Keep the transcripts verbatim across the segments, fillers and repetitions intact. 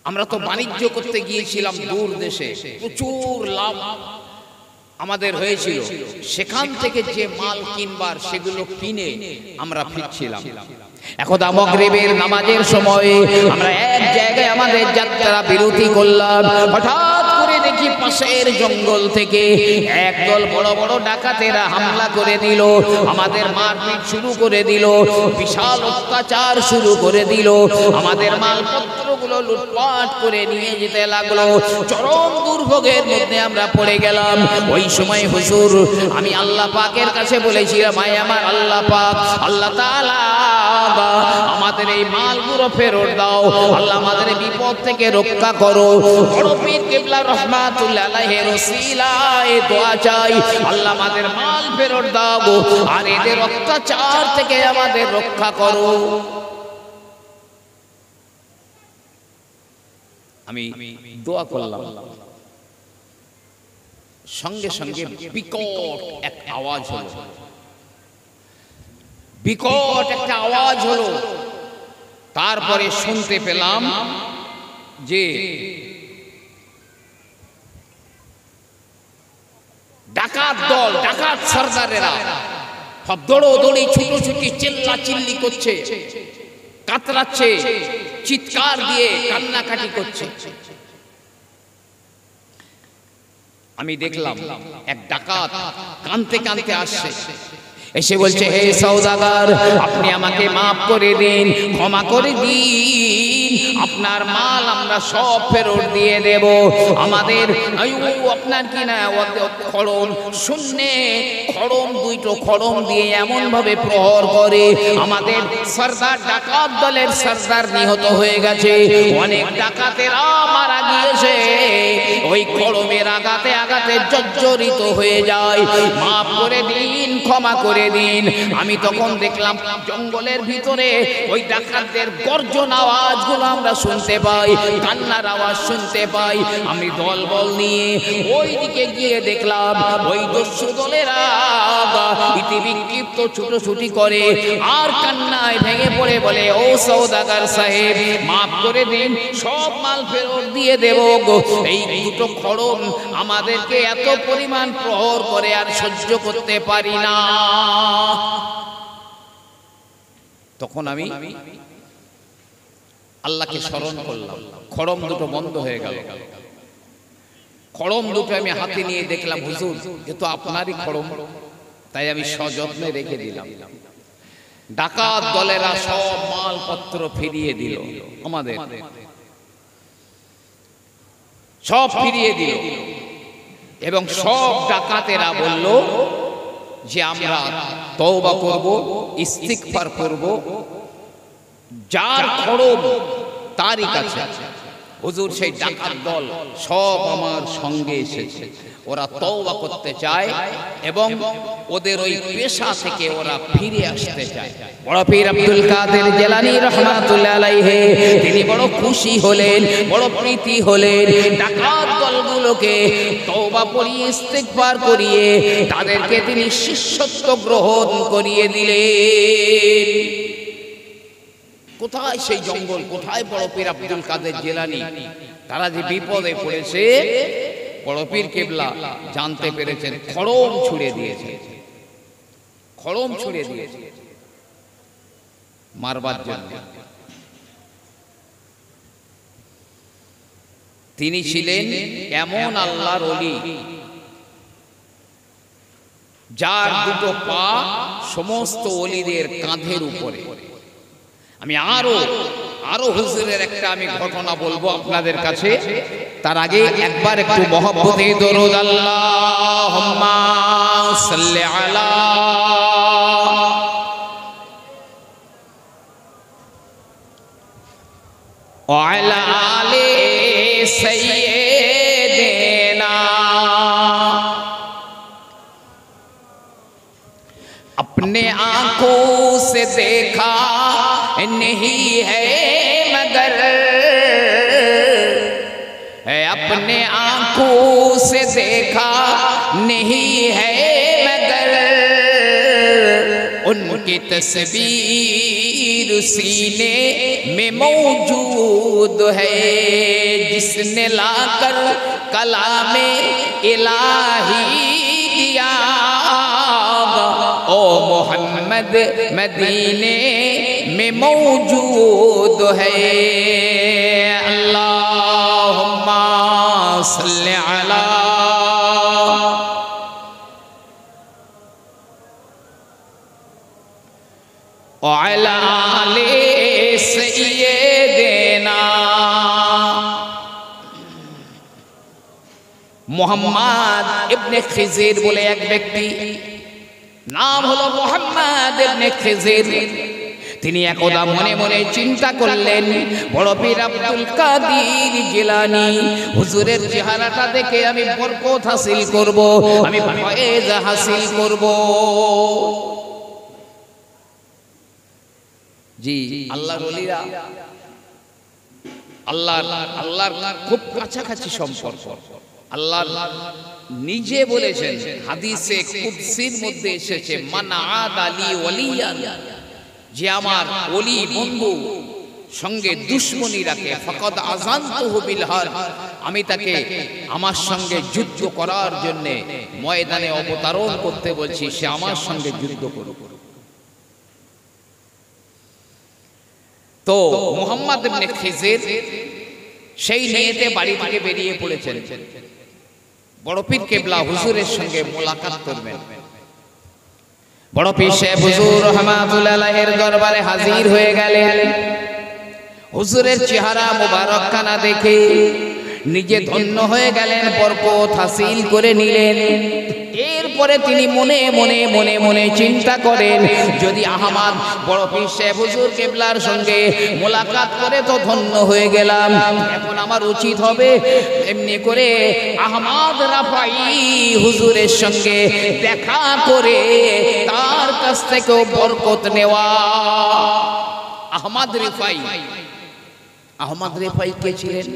আমরা তো বাণিজ্য করতে গিয়েছিলাম দূর দেশে, প্রচুর লাভ আমাদের হয়েছিল। সেখান থেকে যে মাল কিনবার সেগুলো কিনে আমরা ফিরছিলাম। একদা মাগরিবের নামাজের সময় আমরা এক জায়গায় আমাদের যাত্রা বিরতি করলাম। হঠাৎ করে দেখি পাশের জঙ্গল থেকে একদল বড় বড় ডাকাতেরা হামলা করে দিল, আমাদের মারপিট শুরু করে দিল, বিশাল অত্যাচার শুরু করে দিল, আমাদের মালপত্রগুলো লুটপাট করে নিয়ে যেতে লাগলো। চরম দুর্ভোগের মধ্যে আমরা পড়ে গেলাম। ওই সময় হুজুর আমি আল্লাহ পাকের কাছে বলেছিলাম, আয় আমার আল্লাহ পাক, আল্লাহ তাআলা আমাদের এই মালগুলো ফেরত দাও, আল্লাহ আমাদের বিপদ থেকে রক্ষা করো। বড় পীর কিবলা রহমাতুল্লাহ আলাইহির ওসিলায় দোয়া চাই, আল্লাহ আমাদের মাল ফেরত দাও আর এদের অত্যাচার থেকে আমাদের রক্ষা করো। আমি দোয়া করলাম, সঙ্গে সঙ্গে বিকট এক আওয়াজ হলো, বিকট একটা আওয়াজ হলো। তারপরে শুনতে পেলাম যে ডাকাত দল, ডাকাত সর্দারেরা সব দৌড়োদৌড়ি ছুটোছুটি চিল্লা চিল্লি করছে, কাতরাচ্ছে, চিৎকার দিয়ে কান্নাকাটি করছে। আমি দেখলাম এক ডাকাত কাঁদতে কাঁদতে আসছে, এসে বলছে, হে সওদাগর, আপনি আমাকে মাফ করে দিন, ক্ষমা করে দিন, আপনার মাল আমরা সব ফেরত দিয়ে দেব। আমাদের আপনার কি না খড়ম শূন্যে খড়ম দুইটো খড়ম দিয়ে এমন ভাবে প্রহর করে, আমাদের সর্দার ডাকাত দলের সর্দার নিহত হয়ে গেছে, অনেক ডাকাতেরা মারা গিয়েছে, ওই খড়মের আঘাতে আঘাতে জর্জরিত হয়ে যায়, মাফ করে দিন, ক্ষমা করে দিন। আমি তখন দেখলাম জঙ্গলের ভিতরে ওই ডাকাতদের গর্জন আওয়াজগুলো আমরা শুনতে পাই, কান্নার আওয়াজ শুনতে পাই। আমি দল বল নিয়ে ওই দিকে গিয়ে দেখলাম ওই দস্যু দলেরা ইতিবিক্ষিপ্ত ছুটোছুটি করে আর কান্নায় ভেঙে পড়ে বলে, ও সওদাগর সাহেব, মাফ করে দিন, সব মাল ফেরত দিয়ে দেব গো, এই দুটো খড়ম আমাদেরকে এত পরিমাণ প্রহর করে আর সহ্য করতে পারি না। তখন আমি আল্লাহকে স্মরণ করলাম, খড়ম দুটো বন্ধ হয়ে গেল। খড়ম দুটো আমি হাতে নিয়ে দেখলাম, হুজুর এ তো আপনারই খড়ম, তাই আমি সযত্নে রেখে দিলাম। ডাকাত দলেরা সব মালপত্র ফিরিয়ে দিল, আমাদের সব ফিরিয়ে দিল, এবং সব ডাকাতেরা বলল যে আমরা তওবা করব, ইস্তিগফার করব, যার খড়ম তারই কাছে। হুজুর সেই ডাকাত দল সব আমার সঙ্গে এসেছে, ওরা তওবা করতে চায় এবং ওদের ওই পেশা থেকে ওরা ফিরে আসতে চায়। বড় পীর আব্দুল কাদের জিলানী রাহমাতুল্লাহ আলাইহি তিনি বড় খুশি হলেন, বড় প্রীতি হলেন, ডাকাত দলগুলোকে তওবা পড়িয়ে ইস্তিগফার করিয়ে তাদেরকে তিনি শিষ্যত্ব গ্রহণ করিয়ে দিলেন। কোথায় সেই জঙ্গল, কোথায় বড় পীর আব্দুল কাদের জিলানী? তারা যে বিপদে পড়েছে বড় পীর কেবলা জানতে পেরেছেন, খড়ম ছুঁড়ে দিয়েছে, খড়ম ছুঁড়ে দিয়েছে মারবার জন্য। তিনি ছিলেন এমন আল্লাহর ওলি যার দুটো পা সমস্ত ওলিদের কাঁধের উপরে। আমি আরো আরো হুজুরের একটা আমি ঘটনা বলবো আপনাদের কাছে, তার আগে একবার একটু মহব্বতে দরুদ আল্লাহুম্মা সাল্লি আলা ওয়া আলা আলি সাইয়্যিদিনা। अपने आंखों से देखा नहीं है मगर, अपने आंखों से देखा नहीं है मगर, उनकी तस्वीर सीने में मौजूद मौजूद है जिसने लाकर कलामे इलाही दिया ओ मोहम्मद मदीने में मौजूद है अल्लाहुम्मा सल्ली अला अला आले सय्यिदना मोहम्मद इब्ने खिज़िर बोले एक व्यक्ति नाम हलो मोहम्मद इब्ने खिज़िर তিনি একদা মনে মনে চিন্তা করলেন বড় পীর আব্দুল কাদের জিলানী হুজুরের চেহারাটা দেখে আমি বরকত হাসিল করব আমি ফয়েজ হাসিল করব জি আল্লাহর ওলিরা আল্লাহ আল্লাহর খুব কাছাকাছি সম্পর্ক আল্লাহ নিজে বলেছেন হাদিসে কুদসির মধ্যে এসেছে মান আদালি ওলিয়ান যে আমার ওলি বন্ধু সঙ্গে দুশমনি রাখে ফাকাদ আযানতুহু বিল হারব আমি তাকে আমার সঙ্গে যুদ্ধ করার জন্য ময়দানে অবতরণ করতে বলছি সে আমার সঙ্গে যুদ্ধ করুক তো মুহাম্মদ ইবনে খিজির সেই নিয়তে বাড়ি থেকে বেরিয়ে পড়েছেন বড় পীর কেবলা হুজুরের সঙ্গে মোলাকাত করবেন বড় পীর সাহেব হুজুর রহমাতুল্লাহ আলাইহির দরবারে হাজির হয়ে গেলেন হুজুরের চেহারা মোবারক খানা দেখে নিজে ধন্য হয়ে গেলেন বরকত হাসিল করে নিলেন এরপরে তিনি মনে মনে মনে মনে চিন্তা করেন যদি আহমদ বড় পীর সাহেব হুজুর কেবলার সঙ্গে মোলাকাত করে তো ধন্য হয়ে গেলাম এখন আমার উচিত হবে এমনি করে আহমদ রাফাই হুজুরের সঙ্গে দেখা করে তার কাছ থেকেও বরকত নেওয়া আহমদ রিফাই আহমদ রিফাই কে ছিলেন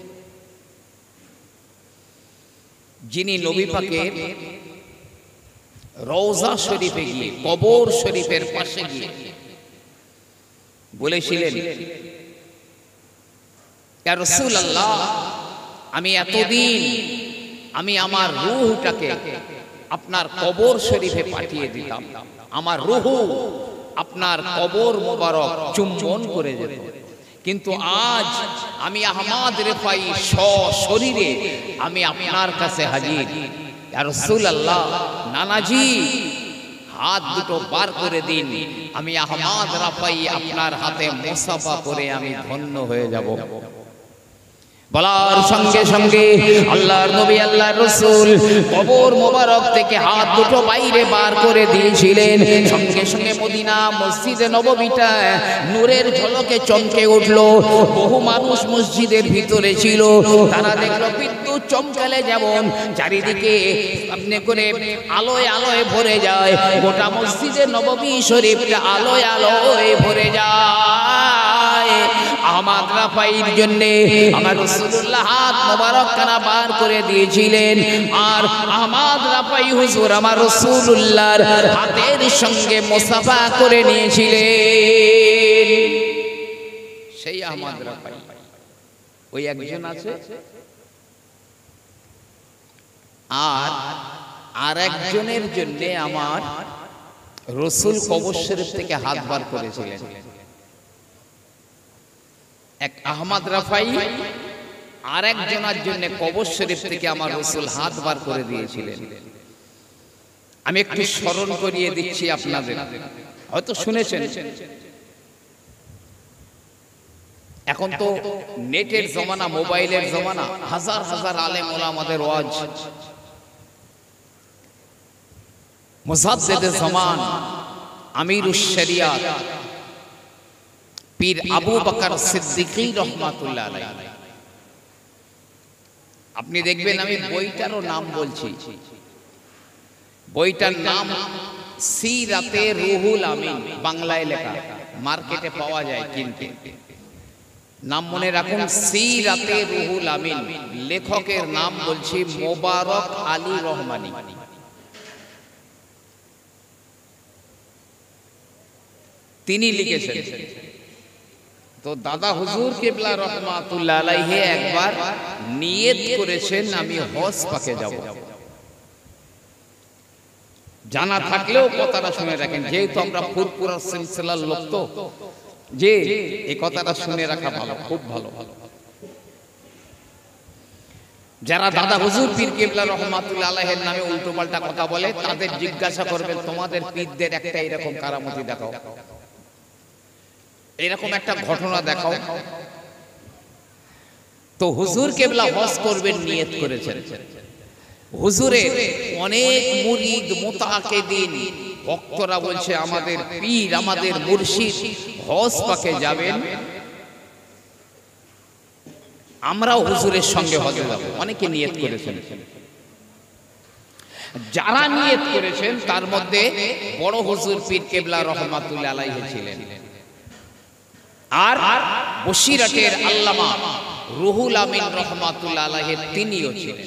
যিনি নবী পাকের রওজা শরীফে গিয়ে কবর শরীফের পাশে গিয়ে বলেছিলেন ইয়া রাসূলুল্লাহ আমি এতদিন আমি আমার রূহটাকে আপনার কবর শরীফে পাঠিয়ে দিতাম আমার রূহ আপনার কবর মোবারক চুম্বন করে যেত কিন্তু আজ আমি আহমদ রিফাই সশরীরে আমি আপনার কাছে হাজির ইয়া রাসূলুল্লাহ নানাজি হাত দুটো বার করে দিন আমি আহমদ রিফাই আপনার হাতে মুসাফা করে আমি ধন্য হয়ে যাব বলার সঙ্গে সঙ্গে আল্লাহর নবী আল্লাহর রাসূল কবর মোবারক থেকে হাত দুটো বাইরে বার করে দিয়েছিলেন সঙ্গে সঙ্গে মদিনা মসজিদে নববীটা নূরের ঝলকে চমকে উঠল বহু মানুষ মসজিদের ভিতরে ছিল তারা দেখলো বিদ্যুৎ চমকালে যেমন চারিদিকে আপনি করে আলোয় আলোয় ভরে যায় গোটা মসজিদে নববী শরীফটা আলোয় আলোয় ভরে যায় আহমদ রাফাইর জন্য আমার রাসূলুল্লাহ হাত মোবারক খানা বার করে দিয়েছিলেন আর আহমদ রাফাই হুজুর আমার রাসূলুল্লাহর হাতের সঙ্গে মুসাফা করে নিয়েছিলেন সেই আহমদ রাফাই ওই একজন আছে আর আরেকজনের জন্য আমার রাসূল কবর শরীফ থেকে হাত বার করেছিলেন এক আহমদ রাফাই আর একজনের জন্য কবর শরীফ থেকে আমার রাসূল হাত বার করে দিয়েছিলেন আমি একটু স্মরণ করিয়ে দিচ্ছি আপনাদের হয়তো শুনেছেন এখন তো নেটের জমানা মোবাইলের জমানা হাজার হাজার আলেম ওলামাদের ওয়াজ মুজাদ্দিদে জামান আমিরুশ শরিয়াত পীর আবু বকর সিদ্দিকী রহমাতুল্লাহ আলাইহি আপনি দেখবেন আমি বইটারও নাম বলছি বইটার নাম সিরাতে রুহুল আমিন বাংলায় লেখা মার্কেটে পাওয়া যায় কিনতে নাম মনে রাখুন সিরাতে রুহুল আমিন লেখকের নাম বলছি মোবারক আলী রহমানী তিনি লিখেছেন তো দাদা হুজুর কিবলা রহমাতুল্লাহ আলাইহি একবার নিয়ত করেছেন আমি হজ পাকে যাব। জানা থাকলেও কথাটা শুনে রাখেন, যেহেতু আমরা ফুরফুরা সিলসিলার লোক, তো যে এই কথাটা শুনে রাখা ভালো, খুব ভালো। যারা দাদা হুজুর পীর কিবলা রহমাতুল্লাহ আলাইহির নামে উল্টো পাল্টা কথা বলে তাদের জিজ্ঞাসা করবেন, তোমাদের পীরদের একটা এরকম কারামতি দেখাও, এরকম একটা ঘটনা দেখাও। তো হুজুর কিবলা হজ করবেন নিয়ত করেছেন। হুজুরের অনেক মুরিদ মুতাকিদিন ভক্তরা বলছে আমাদের পীর আমাদের মুর্শিদ হজ পাকে যাবেন, আমরাও হুজুরের সঙ্গে হজে যাব। অনেকে নিয়ত করেছেন। যারা নিয়ত করেছেন তার মধ্যে বড় হুজুর পীর কিবলা রহমাতুল্লাহ আলাইহি ছিলেন, আর বসিরহাটের আল্লামা রুহুল আমিন রহমাতুল্লাহ আলাইহি তিনিও ছিলেন।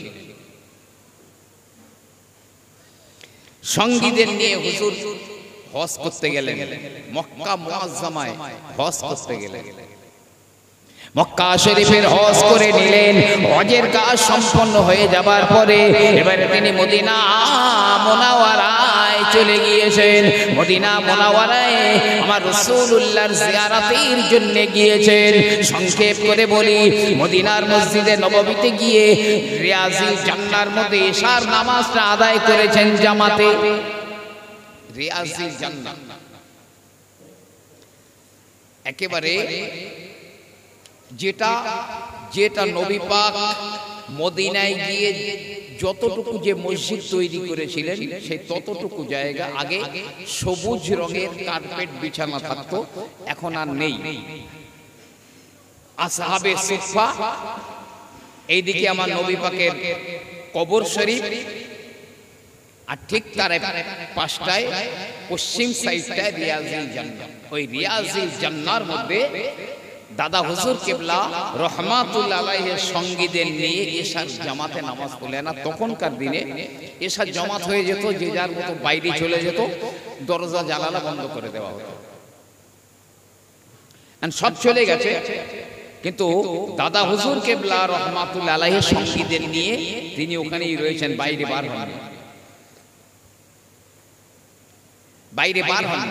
সঙ্গীদের নিয়ে হুজুর হজ করতে গেলেন, মক্কা মুআজ্জামায় হজ করতে গেলেন। মক্কা শরীফের হজ করে নিলেন। হজের কাজ সম্পন্ন হয়ে যাবার পরে এবারে তিনি মদিনা মুনাওয়ারায় চলে গিয়েছেন। মদিনা মুনাওয়ারায় আমার রাসূলুল্লাহর জিয়ারতের জন্য গিয়েছেন। সংক্ষেপ করে বলি, মদিনার মসজিদে নববীতে গিয়ে রিয়াজুল জান্নার মধ্যে ইশার নামাজটা আদায় করেছেন জামাতে। রিয়াজুল জান্নাহ একেবারে যেটা যেটা নবী পাক মদিনায় গিয়ে যতটুকু যে মসজিদ তৈরি করেছিলেন সেই ততটুকু জায়গা আগে সবুজ রঙের কার্পেট বিছানা থাকতো, এখন আর নেই। আসহাবে সুফা, এইদিকে আমার নবী পাকের কবর শরীফ, আর ঠিক তার পাশটায় পশ্চিম সাইডটায় রিয়াজুল জান্নাহ। ওই রিয়াজুল জান্নাহর মধ্যে দাদা হুজুর কিবলা রহমাতুল্লাহ আলাইহির সঙ্গীদের নিয়ে এশার জামাতে নামাজ পড়লেন। না তখনকার দিনে এশার জামাত হয়ে যেত, যে যার মতো বাইরে চলে যেত, দরজা জানালা বন্ধ করে দেওয়া হতো, সব চলে গেছে। কিন্তু দাদা হুজুর কিবলা রহমাতুল্লাহ আলাইহির সঙ্গীদের নিয়ে তিনি ওখানেই রয়েছেন, বাইরে বার হন, বাইরে বার হন।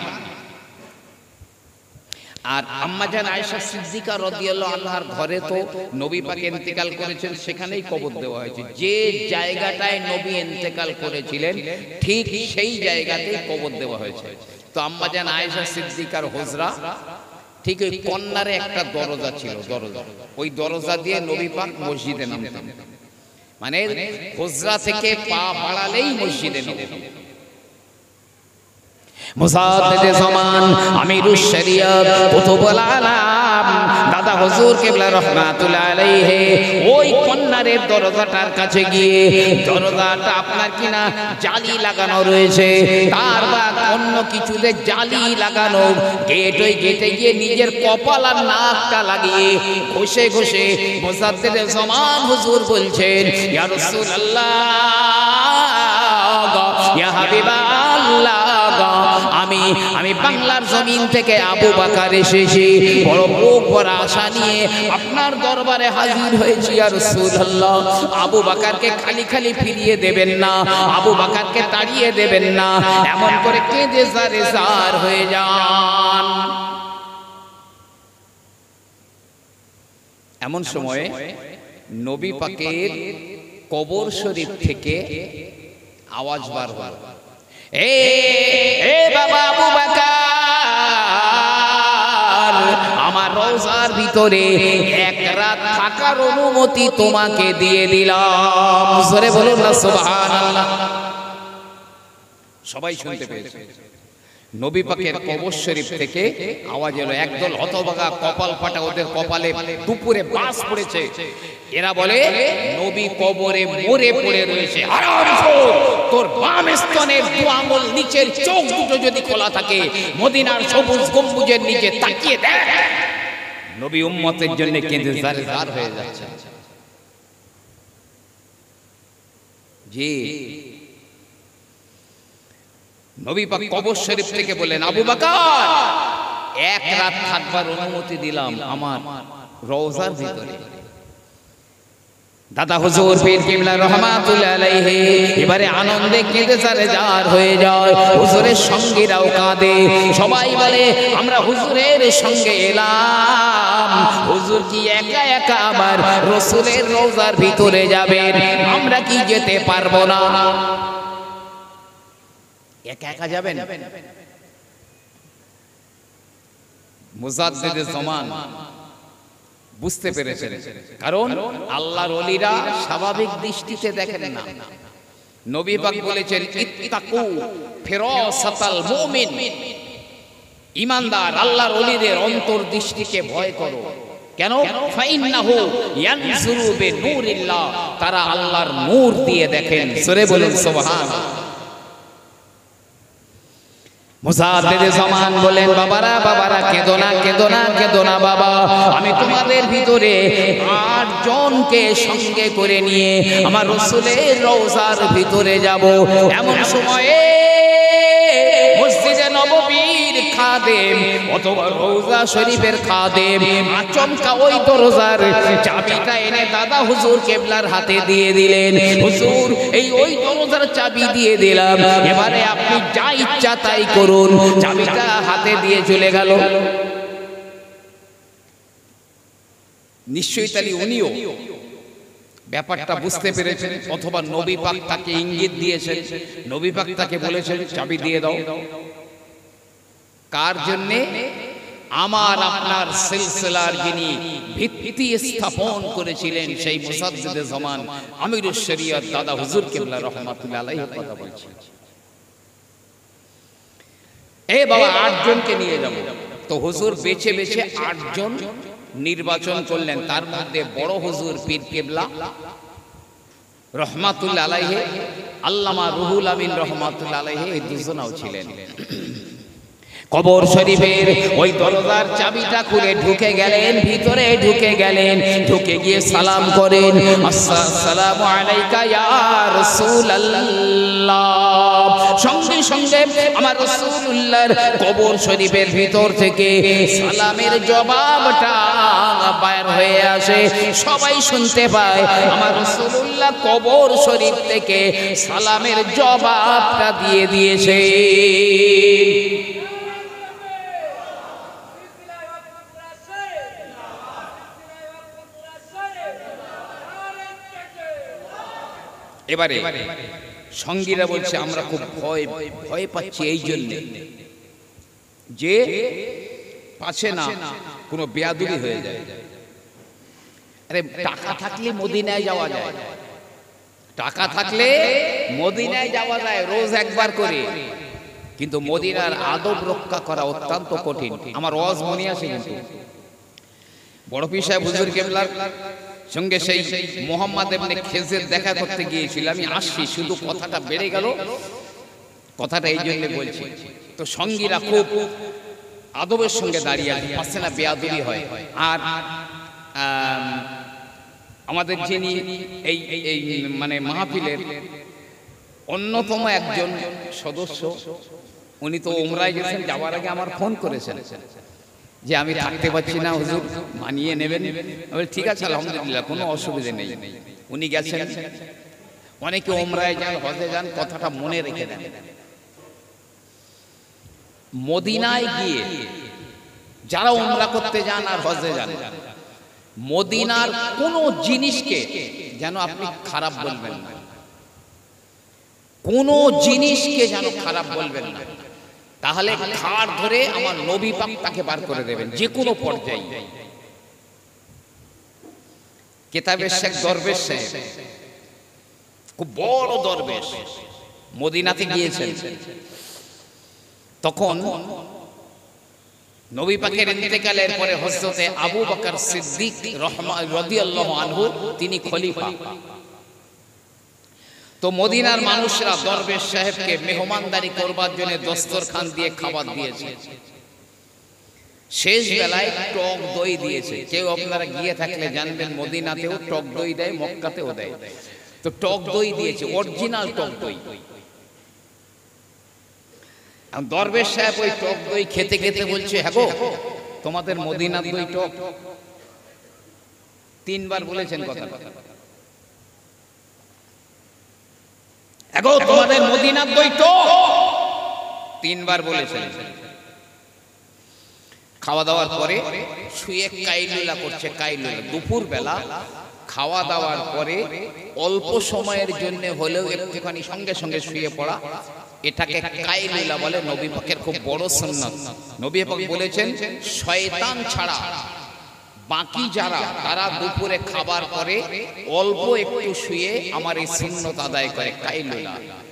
আর আম্মাজান আয়েশা সিদ্দিকা রাদিয়াল্লাহু আনহার ঘরে তো নবী পাক ইন্তেকাল করেছেন, সেখানেই কবর দেওয়া হয়েছে। যে জায়গাটায় নবী ইন্তেকাল করেছিলেন ঠিক সেই জায়গাতেই কবর দেওয়া হয়েছে। তো আম্মাজান আয়েশা সিদ্দিকার হুজরা ঠিক ওই কর্নারে একটা দরজা ছিল, দরজা, ওই দরজা দিয়ে নবী পাক মসজিদে নামতেন। মানে হুজরা থেকে পা বাড়ালেই মসজিদে নামতেন। মুসাদ্দিদে জামান আমিরুশ শরিয়ত কুতুবুল আলাম দাদা হুজুর কিবলা রহমাতুল্লাহ আলাইহি ওই কর্নারের দরজাটার কাছে গিয়ে, দরজাটা আপনার কিনা জালি লাগানো রয়েছে, তার বা অন্য কিছুতে জালি লাগানো, গেট, ওই গেটে গিয়ে নিজের কপাল আর নাকটা লাগিয়ে ঘষে ঘষে মুসাদ্দিদে জামান হুজুর বলছেন, ইয়া রাসূলুল্লাহ, ইয়া হাবিবাল্লাহ, আমি আমি বাংলার জমিন থেকে আবু বকর এসেছি, বড় বুক ভরা আশা নিয়ে আপনার দরবারে হাজির হয়েছি। ইয়া রাসূলুল্লাহ, আবু বকরকে খালি খালি ফিরিয়ে দেবেন না, আবু বকরকে তাড়িয়ে দেবেন না, এমন করে কেঁদে জারে জার হয়ে যান। এমন সময়ে নবী পাকের কবর শরীফ থেকে আওয়াজ বার হলো, এ এ বাবা আবু বকর, আমার রওজার ভিতরে এক রাত থাকার অনুমতি তোমাকে দিয়ে দিলাম। জোরে বলুন না সুবহানাল্লাহ। সবাই শুনতে পেয়েছে। নবী পাকের কবর শরীফ থেকে আওয়াজ এলো। একদল হতভাগা কপাল ফাটা, ওদের কপালে দুপুরে বাস পড়েছে। এরা বলে নবী কবরে মরে পড়ে রয়েছে। হারামখোর, তোর বাম স্তনের দু আঙ্গুল নিচের চোখ দুটো যদি খোলা থাকে, মদিনার সবুজ গম্বুজের নিচে তাকিয়ে দেখ, নবী উম্মতের জন্য কেঁদে জারে জার হয়ে যাচ্ছে। জি, নবী পাক কবর শরীফ থেকে বলেন, আবু বকর এক রাত থাকবার অনুমতি দিলাম আমার রওজার ভিতরে। দাদা হুজুর পীর কিবলা রহমাতুল্লাহ আলাইহি এবারে আনন্দে কেঁদে সারে জার হয়ে যায়। হুজুরের সঙ্গীরাও কাঁদে, সবাই বলে আমরা হুজুরের সঙ্গে এলাম, হুজুর কি একা একা আবার রাসূলের রওজার ভিতরে যাবেন, আমরা কি যেতে পারবো না? একা একা যাবেন? মুজাদ্দিদে জামান বুঝতে পেরেছেন, কারণ আল্লাহর ওলিরা স্বাভাবিক দৃষ্টিতে দেখেন না। নবী পাক বলেছেন ইত্তাকু ফিরাসাতাল মুমিন, ঈমানদার আল্লাহর ওলিদের অন্তর্দৃষ্টিকে ভয় করো। কেন? ফাইন্নাহু ইয়ানজুরু বিনূরিল্লাহ, তারা আল্লাহর নূর দিয়ে দেখেন। সূরা বলুন সুবহানাল্লাহ। মুজাদ্দিদে জামান বলেন বাবারা বাবারা কেঁদো না কেঁদো না কেঁদো না বাবা, আমি তোমাদের ভিতরে আট জনকে সঙ্গে করে নিয়ে আমার রাসূলের রওজার ভিতরে যাব। এমন সময়ে মসজিদে নববীর খাদেম অথবা রওজা শরীফের খাদেম আচমকা ওই দরজার চাবিটা এনে দাদা হুজুর কেবলার হাতে দিয়ে দিলেন। হুজুর এই ওই দরজার চাবি দিয়ে দিলাম, এবারে আপনি যা ইচ্ছা তাই করুন। চাবিটা হাতে দিয়ে চলে গেল। নিশ্চয়ই তাহলে উনিও ব্যাপারটা বুঝতে পেরেছেন, অথবা নবী পাক তাকে ইঙ্গিত দিয়েছেন, নবী পাক তাকে বলেছেন চাবি দিয়ে দাও। কার জন্যে? আমার আপনার সিলসিলার যিনি ভিত্তি স্থাপন করেছিলেন সেই মুজাদ্দিদে জামান আমিরুশ শরিয়ত দাদা হুজুর কিবলা রাহমাতুল্লাহ আলাইহির কথা বলছি। এ বাবা আট জনকে নিয়ে যাব। তো হুজুর বেছে বেছে আট জন নির্বাচন করলেন, তার মধ্যে বড় হুজুর পীর কেবলা রহমাতুল্লাহ আলাইহি, আল্লামা রুহুল আমিন রহমাতুল্লাহ আলাইহি এই দুজনাও ছিলেন। কবর শরীফের ওই দরজার চাবিটা খুলে ঢুকে গেলেন, ভিতরে ঢুকে গেলেন, ঢুকে গিয়ে সালাম করেন, আসসালামু আলাইকা ইয়া রাসূলুল্লাহ। সঙ্গে সঙ্গে আমার রাসূলুল্লাহর কবর শরীফের ভিতর থেকে সালামের জবাবটা বাইর হয়ে আসে, সবাই শুনতে পায়। আমার রাসূলুল্লাহ কবর শরীফ থেকে সালামের জবাবটা দিয়ে দিয়েছে। এবারে সঙ্গীরা বলছে আমরা খুব ভয় ভয় পাচ্ছি এই জন্য যে পাছে না কোনো বেয়াদবি হয়ে যায়। আরে টাকা থাকলে মদিনায় যাওয়া যায়, টাকা থাকলে মদিনায় যাওয়া যায় রোজ একবার করে, কিন্তু মদিনার আদব রক্ষা করা অত্যন্ত কঠিন। আমার ওয়াজ মনে আছে, কিন্তু বড় পীর সাহেব হুজুর কেবলার সঙ্গে সেই মোহাম্মদ ইবনে খেজের দেখা করতে গিয়েছিল। আমি আসছি, শুধু কথাটা বেড়ে গেল, কথাটা এই জন্য বলছি। তো সঙ্গীরা খুব আদবের সঙ্গে দাঁড়িয়ে আছে, পাচ্ছে না বেয়াদবি হয়। আর আমাদের যিনি এই এই মানে মাহফিলের অন্যতম একজন সদস্য, উনি তো উমরায় গেছেন, যাওয়ার আগে আমার ফোন করেছেন যে আমি থাকতে পারছি না হুজুর, মানিয়ে নেবেন। আমি ঠিক আছে আলহামদুলিল্লাহ, কোনো অসুবিধা নেই। উনি গেছেন, অনেকে উমরায় যান, হজে যান, কথাটা মনে রেখে দেন। মদিনায় গিয়ে যারা উমরা করতে যান আর হজে যান, মদিনার কোনো জিনিসকে যেন আপনি খারাপ বলবেন না, কোনো জিনিসকে যেন খারাপ বলবেন না, তাহলে ঘাড় ধরে আমার নবী পাক তাকে বার করে দেবেন যে কোনো পর্যায়ে। কিতাবের শেখ দরবেশ সাহেব, খুব বড় দরবেশ, মদিনাতে গিয়েছেন। তখন নবী পাকের ইন্তেকালের পরে হযরতে আবু বকর সিদ্দিক রাদিয়াল্লাহু আনহু তিনি খলিফা। তো মদিনার মানুষরা দরবেশ সাহেবকে মেহমানদারি করবার জন্য দস্তরখান দিয়ে খাবার দিয়েছে। শেষ বেলায় টক দই দিয়েছে। কেউ আপনারা গিয়ে থাকলে জানবেন মদিনাতেও টক দই দেয়, মক্কাতেও দেয়। তো টক দই দিয়েছে, অরিজিনাল টক দই। দরবেশ সাহেব ওই টক দই খেতে খেতে বলছে, হ্যাঁ গো তোমাদের মদিনার দই টক। তিনবার বলেছেন কথা, হ্যাঁ গো তোমাদের মদিনার দই টক, তিনবার বলেছেন। খাওয়া দাওয়ার পরে শুয়ে কাইলুলা করছে, কাইলুলা দুপুর বেলা খাওয়া দাওয়ার পরে অল্প সময়ের জন্য হলেও একটুখানি সঙ্গে সঙ্গে শুয়ে পড়া, এটাকে কাইলুলা বলে। নবী পাকের খুব বড় সুন্নাত। নবী পাক বলেছেন শয়তান ছাড়া বাকি যারা তারা দুপুরে খাবার পরে অল্প একটু শুয়ে আমার এই সুন্নত আদায় করে, কাইলুলা।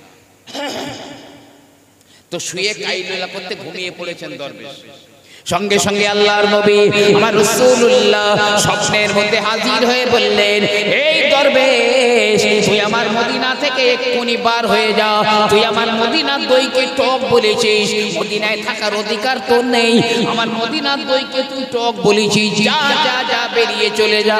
তো শুয়ে কাইলুলা করতে ঘুমিয়ে পড়েছেন দরবেশ। সঙ্গে সঙ্গে আল্লাহর নবী আমার রাসূলুল্লাহ স্বপ্নের মধ্যে হাজির হয়ে বললেন, এই দরবেশ তুই আমার মদিনা থেকে এক্ষুনি বার হয়ে যা, তুই আমার মদিনার দইকে টক বলেছিস, মদিনায় থাকার অধিকার তোর নেই, আমার মদিনার দইকে তুই টক বলেছিস, যা যা যা বেরিয়ে চলে যা।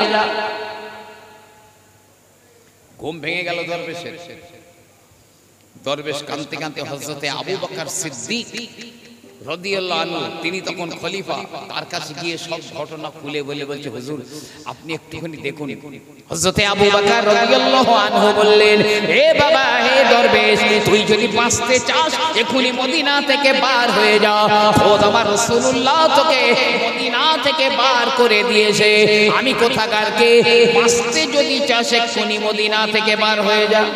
ঘুম ভেঙে গেল দরবেশের। দরবেশ কাঁদতে কাঁদতে হযরতে আবু বকর সিদ্দিক রাদিয়াল্লাহু আনহু, তিনি তখন খলিফা, তার কাছে গিয়ে সব ঘটনা খুলে বলে বলছে, হুজুর আপনি একটুখানি দেখুন। হযরতে আবু বকর রাদিয়াল্লাহু আনহু বললেন, হে বাবা, হে দরবেশ, তুই যদি বাঁচতে চাস এখনি মদিনা থেকে বার হয়ে যা, খোদ আমার রাসূলুল্লাহ তোকে মদিনা থেকে বার করে দিয়েছে, আমি কোথাকার কে, বাঁচতে যদি চাস এখনি মদিনা থেকে বার হয়ে যা।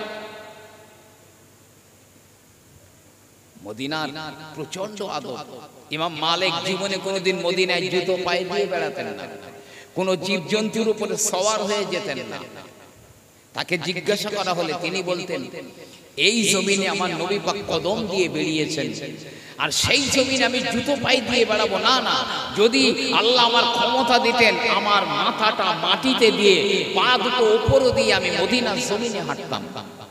মদিনার প্রচন্ড আদব। ইমাম মালিক জীবনে কোনোদিন মদিনায় জুতো পায়ে দিয়ে বেড়াতেন না, কোনো জীবজন্তুর উপরে সওয়ার হয়ে যেতেন না। তাকে জিজ্ঞাসা করা হলে তিনি বলতেন, এই জমিনে আমার নবী পাক কদম দিয়ে বেরিয়েছেন, আর সেই জমিনে আমি জুতো পায়ে দিয়ে বেড়াবো না। না, যদি আল্লাহ আমার ক্ষমতা দিতেন, আমার মাথাটা মাটিতে দিয়ে পা দুটো উপরে দিয়ে আমি মদিনার জমিনে হাঁটতাম।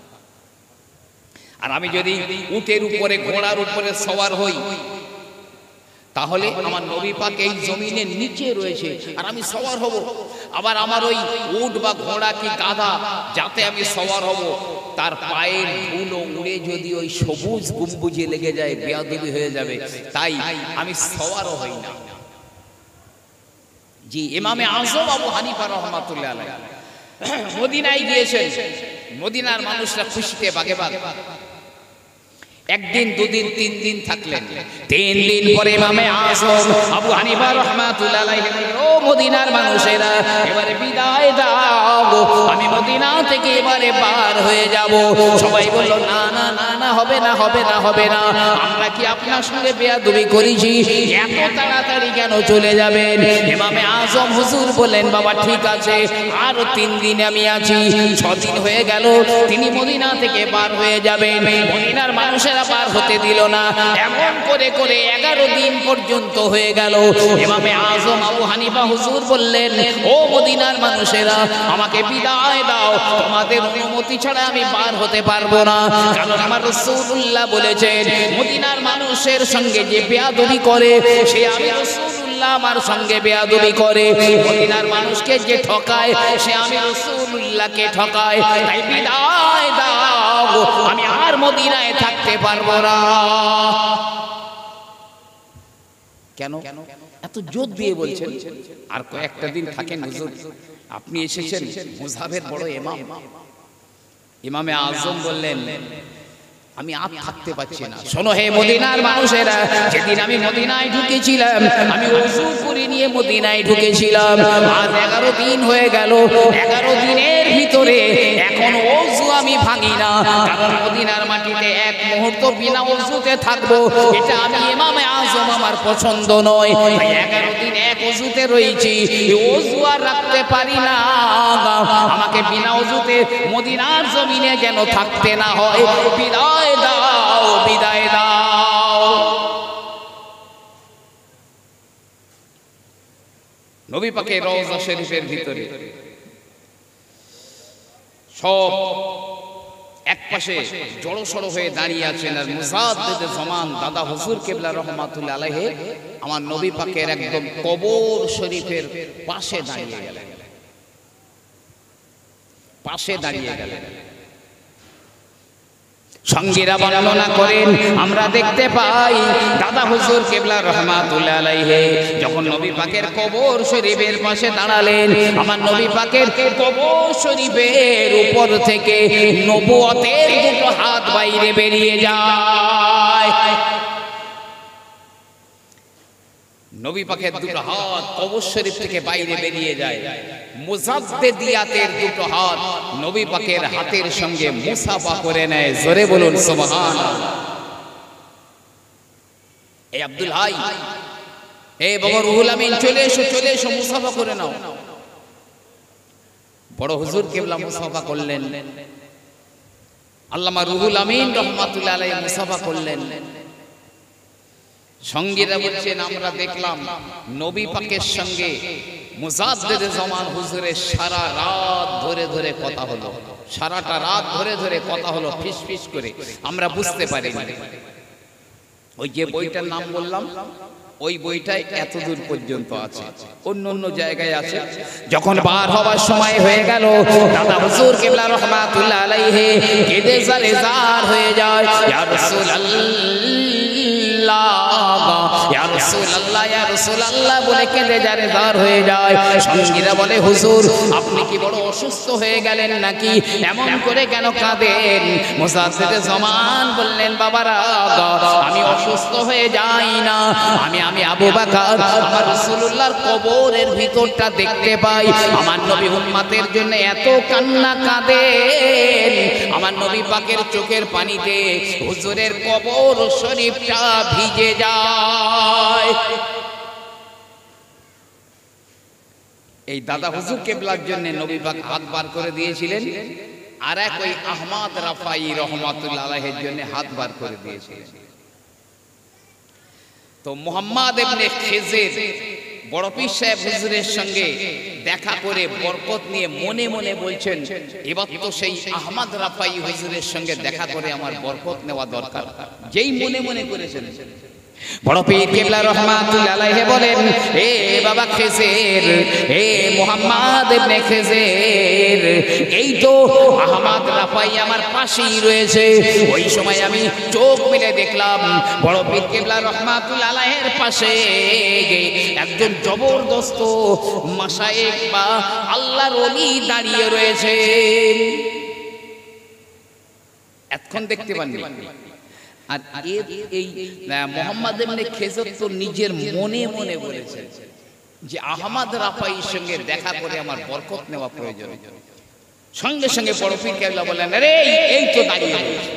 আর আমি যদি উটের উপরে ঘোড়ার উপরে সওয়ার হই, তাহলে আমার নবী পাক এই জমিনের নিচে রয়েছে আর আমি সওয়ার হব। আবার আমার ওই উট বা ঘোড়া কি গাধা যাতে আমি সওয়ার হব, তার পায়ের ধুলো উড়ে যদি ওই সবুজ গম্বুজে লেগে যায়, বেয়াদবি হয়ে যাবে, তাই আমি সওয়ারও হই না। জি, ইমামে আযম আবু হানিফা রাহমাতুল্লাহ আলাইহি মদিনায় গিয়েছেন। মদিনার মানুষরা খুশিতে বাগে বাগে একদিন দুদিন তিন দিন থাকলেন। তিন দিন পরে ইমামে আযম আবু হানিফা রাহমাতুল্লাহ আলাইহি বললেন, ও মদিনার মানুষেরা, এবারে বিদায় দাও, আমি মদিনা থেকে এবারে বার হয়ে যাব। সবাই বলল, না না না না, হবে না হবে না হবে না, আমরা কি আপনার সঙ্গে বেয়াদবি করেছি, এত তাড়াতাড়ি কেন চলে যাবেন? ইমামে আযম হুজুর বললেন, বাবা ঠিক আছে, আরো তিন দিন আমি আছি। ছ দিন হয়ে গেল, তিনি মদিনা থেকে বার হয়ে যাবেন। মদিনার মানুষেরা বার হতে দিল না। এমন করে করে এগারো দিন পর্যন্ত হয়ে গেল। ইমামে আযম আবু হানিফা হুজুর বললেন, ও মদিনার মানুষেরা, আমাকে বিদায় দাও, তোমাদের অনুমতি ছাড়া আমি বার হতে পারবো না। কারণ আমার রাসূলুল্লাহ বলেছেন, মদিনার মানুষের সঙ্গে যে বেয়াদবি করে, সে আমি রাসূলুল্লাহ আমার সঙ্গে বেয়াদবি করে। মদিনার মানুষকে যে ঠকায়, সে আমি রাসূলুল্লাহকে ঠকায়। তাই বিদায় দাও, আমি আর মদিনায় থাকতে পারবো না। কেন এত জোর দিয়ে বলছেন? আর কয়েকটা দিন থাকেন হুজুর, আপনি এসেছেন মুযহাবের বড় ইমাম। ইমামে আযম বললেন, আমি আর থাকতে পারছি না। শোনো হে মদিনার মানুষেরা, যেদিন আমি মদিনায় ঢুকেছিলাম, আমি ওযু করে নিয়ে মদিনায় ঢুকেছিলাম। আজ এগারো দিন হয়ে গেল, এগারো দিনের ভিতরে এখন ওযু আমি ভাঙি না। কারণ মদিনার মাটিতে এক মুহূর্ত বিনা ওযুতে থাকবো, এটা আমি ইমামে আযম আমার পছন্দ নয়। তাই এগারো দিন এক ওযুতে রয়েছি, ওযু আর রাখতে পারি না। আমাকে বিনা ওযুতে মদিনার জমিনে যেন থাকতে না হয়। বিদায় দাও, বিদায় দাও। নবী পাকের রওজা শরীফের ভিতরে সব একপাশে জড়সড় হয়ে দাঁড়িয়ে আছেন, আর মুজাদ্দিদে জামান দাদা হুজুর কিবলা রাহমাতুল্লাহ আলাইহি আমার নবী পাকের একদম কবর শরীফের পাশে দাঁড়িয়ে গেলেন, পাশে দাঁড়িয়ে গেলেন। সঙ্গীরা বর্ণনা করেন আমরা দেখতে পাই দাদা হুজুর কেবলা রহমাতুল্লাহ আলাইহি যখন নবী পাকের কবর শরীফের পাশে দাঁড়ালেন, আমার নবী পাকের কবর শরীফের উপর থেকে নবুয়তের দুটো হাত বাইরে বেরিয়ে যায়। নবী পাকের দুটো হাত কবর শরীফ থেকে বাইরে বেরিয়ে যায়। মুজাদ্দিদিয়াতের দুটো হাত নবী পাকের হাতের সঙ্গে মুসাফা করে নেয়। জোরে বলুন সুবহানাল্লাহ। এই আব্দুল হাই, এই বাবা রুহুল আমিন, চলে এসো চলে এসো, মুসাফা করে নাও। বড় হুজুর কেবলা মুসাফা করলেন, আল্লামা রুহুল আমিন রহমাতুল্লাহ আলাইহি মুসাফা করলেন। সঙ্গীরা বলছেন আমরা দেখলাম নবী পাকের সঙ্গে মুজাদ্দিদ জামান হুজুরের সারা রাত ধরে ধরে কথা হলো, সারাটা রাত ধরে ধরে কথা হলো ফিস ফিস করে, আমরা বুঝতে পারিনি। ওই যে বইটার নাম বললাম ওই বইটাই এত দূর পর্যন্ত আছে, অন্য অন্য জায়গায় আছে। যখন বার হওয়ার সময় হয়ে গেল, দাদা হুজুর কেবলা রহমাতুল্লাহ আলাইহি কেঁদে জারে জার হয়ে যায়। ইয়া রাসূলুল্লাহ, ইয়া রাসূলুল্লাহ, ইয়া রাসূলুল্লাহ বলে কেঁদে জারে জার হয়ে যায়। সঙ্গীরা বলে হুজুর আপনি কি বড় অসুস্থ হয়ে গেলেন নাকি, এমন করে কেন কাঁদেন? মুজাদ্দিদ জামান বললেন বাবারা আমি অসুস্থ হয়ে যাই না, আমি আমি আবু বকর আমার রাসূলুল্লাহর কবরের ভিতরটা দেখতে পাই, আমার নবী উম্মতের জন্য এত কান্না কাঁদেন, আমার নবী পাকের চোখের পানিতে হুজুরের কবর শরীফটা ভিজে যায়। এই দাদা হুজুর কেবলার জন্য নবী পাক হাত বার করে দিয়েছিলেন, আর এক ওই আহমদ রাফাই রহমাতুল্লাহ আলাইহির জন্য হাত বার করে দিয়েছিলেন। তো মুহাম্মদ ইবনে খিজির বড় পীর সাহেব হুজুরের সঙ্গে দেখা করে বরকত নিয়ে মনে মনে বলছেন এবার তো সেই আহমদ রাফাই হুজুরের সঙ্গে দেখা করে আমার বরকত নেওয়া দরকার। যেই মনে মনে করেছেন বড় পীর কেবলা রহমাতুল্লাহ আলাইহি বলেন এ বাবা খিজির, এ মুহাম্মদ ইবনে খিজির, এই তো আহমদ রাফাই আমার পাশেই রয়েছে। ওই সময় আমি চোখ মেলে দেখলাম বড় পীর কেবলা রহমাতুল্লাহ আলাইহির পাশে একজন জবরদস্ত মাশায়েখ বা আল্লাহর ওলি দাঁড়িয়ে রয়েছে। এতক্ষণ দেখতে পাননি। আর এই মুহাম্মদ ইবনে খিজির তো নিজের মনে মনে বলেছেন যে আহমদ রাফাইর সঙ্গে দেখা করে আমার বরকত নেওয়া প্রয়োজন। সঙ্গে সঙ্গে বড় পীর কেবলা বললেন আরে এই তো দাঁড়িয়ে রয়েছে।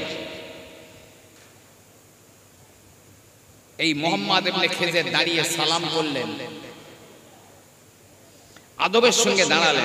এই মুহাম্মদ ইবনে খিজির দাঁড়িয়ে সালাম করলেন, আদবের সঙ্গে দাঁড়ালেন,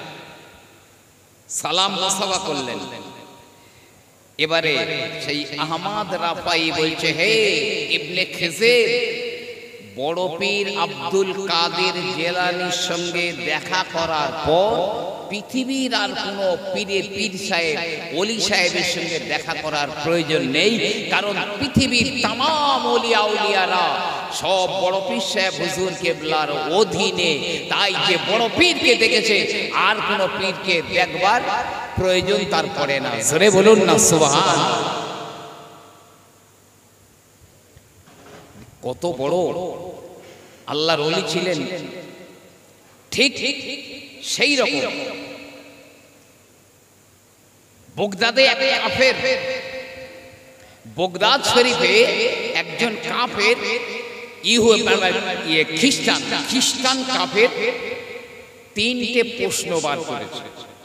সালাম মুসাফা করলেন। এবারে সেই আহমদ রাফাই বলছে হে ইবনে খিজির, বড় পীর আব্দুল কাদের জিলানীর সঙ্গে দেখা করার পর পৃথিবীর আর কোনো পীরের পীর সাহেব ওলি সাহেবের সঙ্গে দেখা করার প্রয়োজন নেই, কারণ পৃথিবীর তামাম ওলি আউলিয়ারা সব বড় পীর সাহেব হুজুর কেবলার অধীনে। তাই যে বড় পীরকে দেখেছে আর কোনো পীরকে দেখবার প্রয়োজন তার পড়ে না। জোরে বলুন না সুবহানাল্লাহ। কত বড় আল্লাহর ওলি ছিলেন। ঠিক সেই রকম বগদাদে এক কাফের, বগদাদ শরীফে একজন কাফের ইয়ে খ্রিস্টান খ্রিস্টান কাফের তিনটে প্রশ্ন বার করেছে,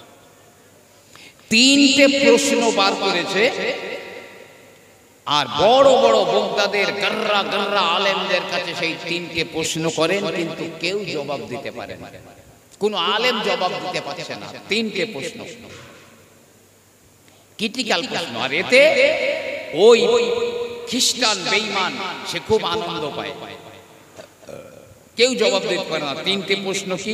তিনটে প্রশ্ন বার করেছে। আর বড় বড় বগদাদের গর্রা গর্রা আলেমদের কাছে সেই তিনটে প্রশ্ন করেন, কিন্তু কেউ জবাব দিতে পারে না, কোন আলেম জবাব দিতে পারছে না। তিনটে প্রশ্ন, ক্রিটিক্যাল প্রশ্ন। আর এতে ওই খ্রিস্টান বেঈমান সে খুব আনন্দ পায়, কেউ জবাব দিতে পারে না। তিনটে প্রশ্ন কি?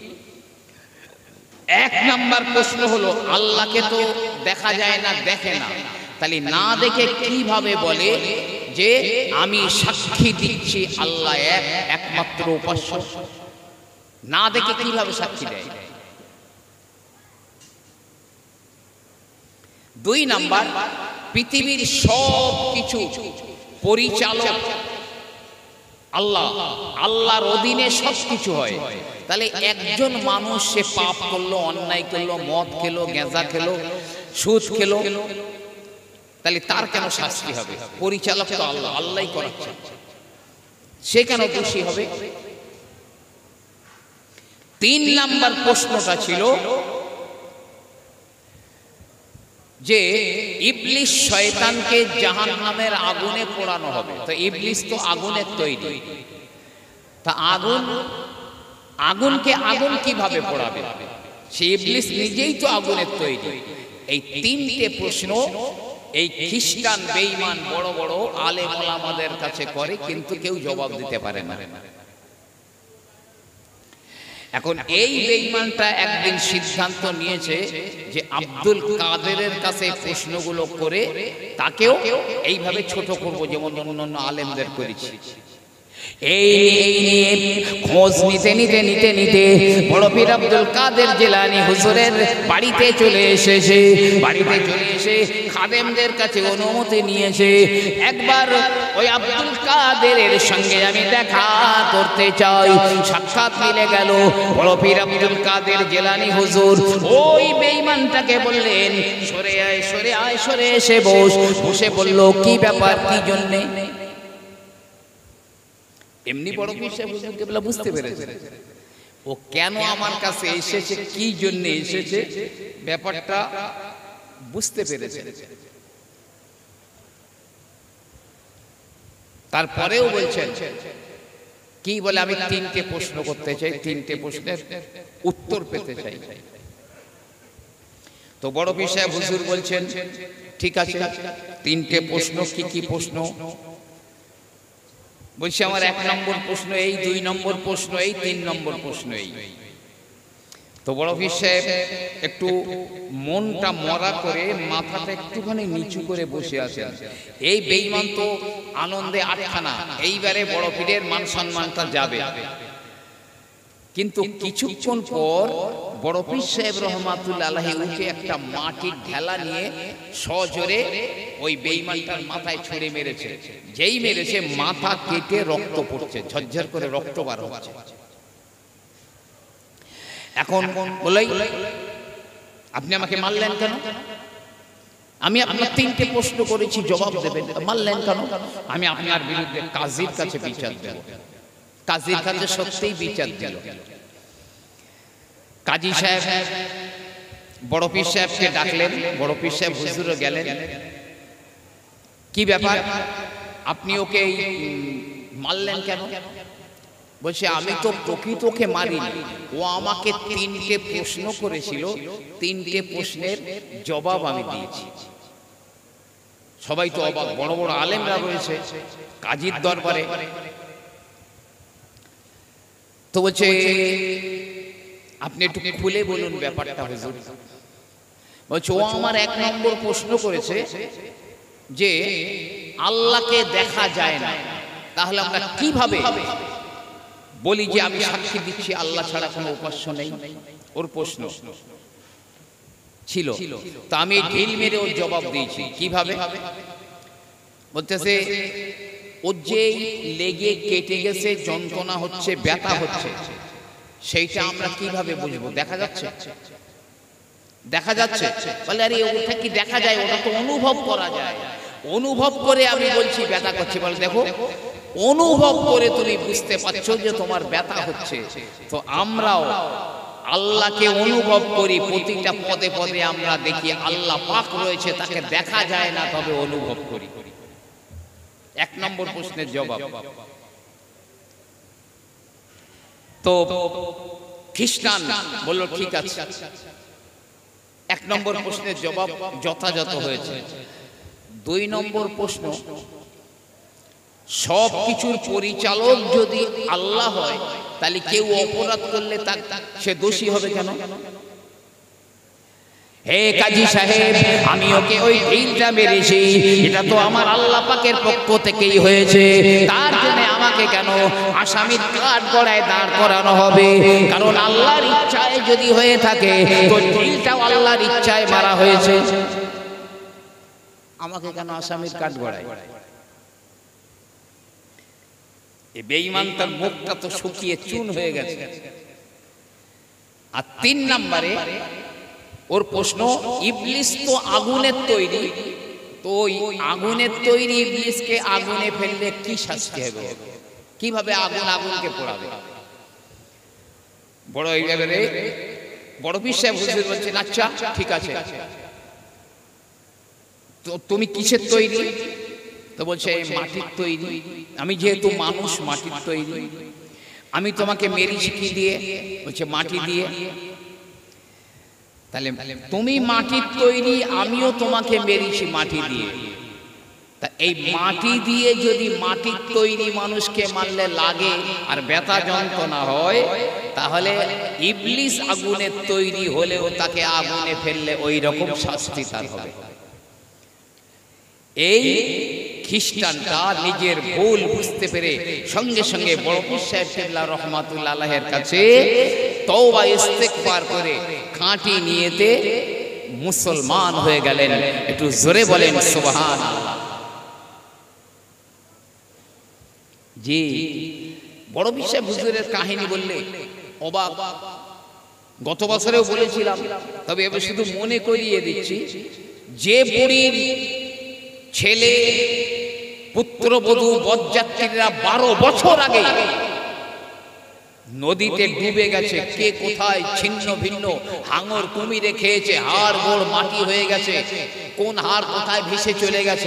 এক নাম্বার প্রশ্ন হলো আল্লাহকে তো দেখা যায় না, দেখে না, তাহলে না দেখে কিভাবে বলে যে আমি সাক্ষী দিচ্ছি আল্লাহ এক, একমাত্র উপাস্য? না দেখে কিভাবে সাক্ষী দেয়? দুই নাম্বার, পৃথিবীর সব কিছু পরিচালক আল্লাহ, আল্লাহর অধীনে সব কিছু হয়। তাহলে একজন মানুষ সে পাপ করলো, অন্যায় করলো, মদ খেলো, গাঁজা খেলো, সুদ খেলো, তাহলে তার কেন শাস্তি হবে? পরিচালক তো আল্লাহ, আল্লাহই করাচ্ছে, সে কেন দোষী হবে? তিন নাম্বার প্রশ্নটা ছিল যে ইবলিস শয়তানকে জাহান্নামের আগুনে পোড়ানো হবে। তো ইবলিস তো আগুনের তৈরি, তা আগুন আগুনকে আগুন কিভাবে পোড়াবে? সে ইবলিস নিজেই তো আগুনের তৈরি। এই তিনটে প্রশ্ন এই খ্রিস্টান বেঈমান বড় বড় আলেম ওলামাদের কাছে করে, কিন্তু কেউ জবাব দিতে পারে না। এখন এই বেঈমানটা একদিন সিদ্ধান্ত নিয়েছে যে আব্দুল কাদেরের কাছে প্রশ্নগুলো করে তাকেও এইভাবে ছোট করব, যেমন অন্যান্য আলেমদের করেছি। এই এই নিয়ে খোঁজ নিতে নিতে নিতে নিতে বড় পীর আব্দুল কাদের জিলানী হুজুরের বাড়িতে চলে এসেছে। বাড়িতে চলে এসে খাদেমদের কাছে অনুমতি নিয়েছে, একবার ওই আব্দুল কাদেরের সঙ্গে আমি দেখা করতে চাই। সাক্ষাৎ মিলে গেল। বড় পীর আব্দুল কাদের জিলানী হুজুর ওই বেঈমানটাকে বললেন, সরে আয় সরে আয় সরে এসে বস। বসে বলল, কি ব্যাপার, কি জন্যে? এমনি বড় পীর সাহেব হুজুর কেবলা বুঝতে পেরেছে ও কেন আমার কাছে এসেছে, কি জন্য এসেছে, ব্যাপারটা বুঝতে পেরেছে। তারপরেও বলছেন কি বলে, আমি তিনটে প্রশ্ন করতে চাই, তিনটে প্রশ্নের উত্তর পেতে চাই। তো বড় পীর সাহেব হুজুর বলছেন, ঠিক আছে, তিনটে প্রশ্ন। কি কি প্রশ্ন? বলছি, আমার এক নম্বর প্রশ্ন এই, দুই নম্বর প্রশ্ন এই, তিন নম্বর প্রশ্ন এই। তো বড় পীর সাহেব একটু মনটা মরা করে মাথাটা একটুখানি নিচু করে বসে আছেন। এই বেঈমান তো আনন্দে আটখানা, এইবারে বড় পীরের মান সম্মানটা যাবে। কিন্তু কিছুক্ষণ পর বড় পীর সাহেব রহমাতুল্লাহ আলাইহি উঠে একটা মাটির ঢেলা নিয়ে সজোরে ওই বেঈমানটার মাথায় ছুঁড়ে মেরেছে। যেই মেরেছে মাথা কেটে রক্ত পড়ছে, ঝরঝর করে রক্ত বার হচ্ছে। এখন বলাই, আপনি আমাকে মারলেন কেন? আমি আপনার তিনটে প্রশ্ন করেছি, জবাব দেবেন, মারলেন কেন? আমি আপনার বিরুদ্ধে কাজীর কাছে বিচার দেব। কাজীর কাছে সত্যিই বিচার দিল। কাজী সাহেব বড় পীর সাহেবকে ডাকলেন। বড় পীর সাহেব হুজুরও গেলেন। কি ব্যাপার, আপনি ওকে মারলেন কেন? বলছে, আমি তো প্রকৃতকে মারিনি, ও আমাকে তিনটে প্রশ্ন করেছিল, তিনটে প্রশ্নের জবাব আমি দিয়েছি। সবাই তো অবাক, বড় বড় আলেমরা রয়েছে কাজীর দরবারে। তো বলছে, আপনি একটু খুলে বলুন ব্যাপারটা হুজুর। বলছে, ও আমার এক নম্বর প্রশ্ন করেছে যে আল্লাহকে দেখা যায় না, তাহলে আমরা কিভাবে বলি যে আমি সাক্ষী দিচ্ছি আল্লাহ ছাড়া কোনো উপাস্য নেই? ওর প্রশ্ন ছিল। তো আমি ঢিল মেরে ওর জবাব দিয়েছি। কিভাবে? বলতেছে, ওর যে লেগে কেটে গেছে, যন্ত্রণা হচ্ছে, ব্যথা হচ্ছে, সেইটা আমরা কিভাবে বুঝবো? দেখা যাচ্ছে? দেখা যাচ্ছে? বলে, আরে ওটা কি দেখা যায়? ওটা তো অনুভব করা যায়। অনুভব করে আমি বলছি ব্যথা করছে। বলে, দেখো, অনুভব করে তুমি বুঝতে পারছো যে তোমার ব্যথা হচ্ছে। তো আমরাও আল্লাহকে অনুভব করি, প্রতিটা পদে পদে আমরা দেখি আল্লাহ পাক রয়েছে, তাকে দেখা যায় না, তবে অনুভব করি। এক নম্বর প্রশ্নের জবাব। তো খ্রিস্টান বলল, ঠিক আছে, এক নম্বর প্রশ্নের জবাব যথাযথ হয়েছে। দুই নম্বর প্রশ্ন, সব কিছুর পরিচালক যদি আল্লাহ হয়, তাহলে কেউ অপরাধ করলে তার সে দোষী হবে কেন? হে কাজী সাহেব, আমি ওকে ওই ঢিলটা মেরেছি, এটা তো আমার আল্লাহ পাকের পক্ষ থেকেই হয়েছে, তার জন্য আমাকে কেন আসামির কাঠ গড়ায় দাঁড় করানো হবে? কারণ আল্লাহর ইচ্ছায় যদি হয়ে থাকে, তো ঢিলটাও আল্লাহর ইচ্ছায় মারা হয়েছে। আমাকে কেন আসামির কাঠ গড়ায়? এই বেঈমান তার মুখটা তো শুকিয়ে চুন হয়ে গেছে। আর তিন নম্বরে ওর প্রশ্ন, ইবলিস তো আগুনের তৈরি, তো ওই আগুনের তৈরি ইবলিসকে আগুনে ফেললে কি শাস্তি হবে? কিভাবে আগুন আগুনকে পোড়াবে? বড় এইভাবে বড় পীর সাহেব হুজুর বলছেন, আচ্ছা ঠিক আছে, তো তুমি কিসের তৈরি? তো বলছে মাটির তৈরি। আমি যেহেতু মানুষ, মাটির তৈরি। আমি তোমাকে মেরেছি কি দিয়ে? বলছে মাটি দিয়ে। তাহলে তুমি মাটির তৈরি, আমিও তোমাকে মেরেছি মাটি দিয়ে। তা এই মাটি দিয়ে যদি মাটির তৈরি মানুষকে মারলে লাগে আর ব্যথা যন্ত্রণা হয়, তাহলে ইবলিস আগুনের তৈরি হলেও তাকে আগুনে ফেললে ওই রকম শাস্তি তার হবে। এই খ্রিস্টানটা নিজের ভুল বুঝতে পেরে সঙ্গে সঙ্গে বড় পীর সাহেব কেবলা রহমাতুল্লাহ আলাইহির কাছে তওবা ইস্তেগফার করে খাঁটি নিয়তে মুসলমান হয়ে গেলেন। একটু জোরে বলেন সুবহানাল্লাহ। জি, বড় পীর সাহেব হুজুরের কাহিনী বললে অবাক। গত বছরেও বলেছিলাম, তবে এবার শুধু মনে করিয়ে দিচ্ছি। যে বুড়ির ছেলে পুত্রবধূ বরযাত্রীরা বারো বছর আগে নদীতে ডুবে গেছে, কে কোথায় ছিন্ন ভিন্ন, হাঙর কুমিরে খেয়েছে, হাড় গোড় মাটি হয়ে গেছে, কোন হাড় কোথায় ভেসে চলে গেছে।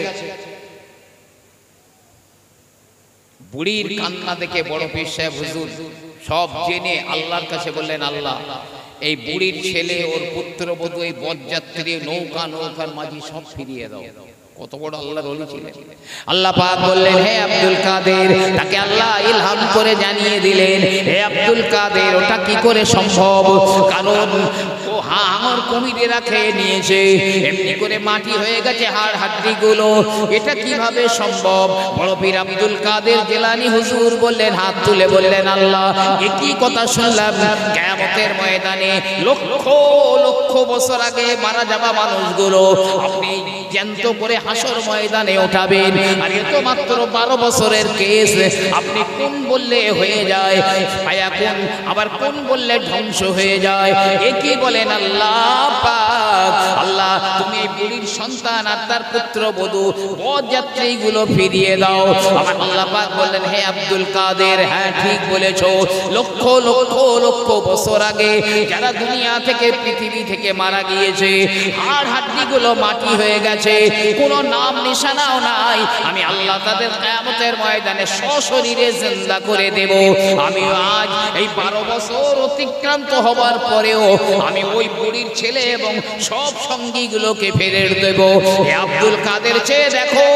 বুড়ির কান্না দেখে বড় পীর সাহেব হুজুর সব জেনে আল্লাহর কাছে বললেন, আল্লাহ এই বুড়ির ছেলে, ওর পুত্রবধূ, এই বরযাত্রী, নৌকা, নৌকার মাঝি সব ফিরিয়ে দাও। কত বড় আল্লাহর ওলি ছিলেন। আল্লাহ পাক বললেন, হে আব্দুল কাদের, তাকে আল্লাহ ইলহাম করে জানিয়ে দিলেন, হে আব্দুল কাদের, ওটা কি করে সম্ভব? কারণ ও হাঙর কুমিরেরা খেয়ে নিয়েছে, এমনি করে মাটি হয়ে গেছে হাড় হাড্ডি গুলো, এটা কিভাবে সম্ভব? বড় পীর আব্দুল কাদের জিলানী হুজুর বললেন, হাত তুলে বললেন, আল্লাহ এ কি কথা শুনলাম? কিয়ামতের ময়দানে লক্ষ লক্ষ বছর আগে মারা যাওয়া মানুষগুলো আপনি জ্যান্ত করে হাসর ময়দানে ওঠাবেন, আর এ তো মাত্র বারো বছরের কেস। আপনি কোন বললে হয়ে যায় ফায়াকুন, আবার কোন বললে ধ্বংস হয়ে যায়। এ কি বলেন আল্লাহ পাক? আল্লাহ তুমি এই বুড়ির সন্তান আর তার পুত্রবধূ বরযাত্রীগুলো ফিরিয়ে দাও। আমার আল্লাহ পাক বললেন, হে আব্দুল কাদের, হ্যাঁ ঠিক বলেছো, লক্ষ লক্ষ লক্ষ বছর আগে যারা দুনিয়া থেকে, পৃথিবী থেকে মারা গিয়েছে, হাড় হাড্ডিগুলো মাটি হয়ে গেছে, কোনো নাম নিশানাও নাই, আমি আল্লাহ তাদের কিয়ামতের ময়দানে সশরীরে জিন্দা করে দেব। আমি আজ এই বারো বছর অতিক্রান্ত হবার পরেও আমি ওই বুড়ির ছেলে এবং সব সঙ্গীগুলোকে ফেরে দেব। হে আব্দুল কাদের, চেয়ে দেখো,